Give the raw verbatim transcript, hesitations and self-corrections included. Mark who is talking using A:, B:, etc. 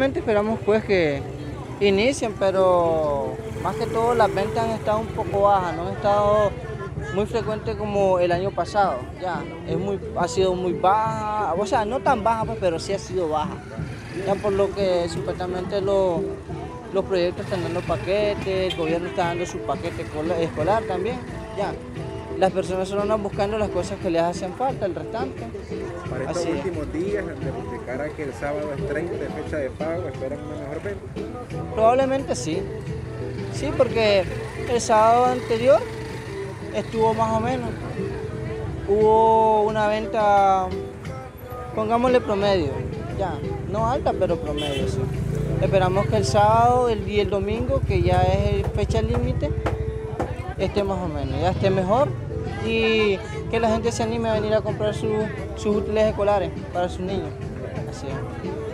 A: repente esperamos pues que inicien, pero más que todo las ventas han estado un poco bajas, no han estado muy frecuentes como el año pasado, ya, es muy, ha sido muy baja, o sea, no tan baja pues, pero sí ha sido baja, ya por lo que supuestamente los, los proyectos están dando paquetes, el gobierno está dando su paquete escolar también, ya. Las personas solo andan buscando las cosas que les hacen falta, el restante.
B: Para estos
A: Así
B: últimos es. días, de cara a que el sábado es treinta de fecha de pago, ¿esperan una mejor venta?
A: Probablemente sí. Sí, porque el sábado anterior estuvo más o menos. Hubo una venta, pongámosle promedio, ya, no alta, pero promedio, sí. Esperamos que el sábado el, y el domingo, que ya es fecha límite, esté más o menos, ya esté mejor y que la gente se anime a venir a comprar su, sus útiles escolares para sus niños. Así es.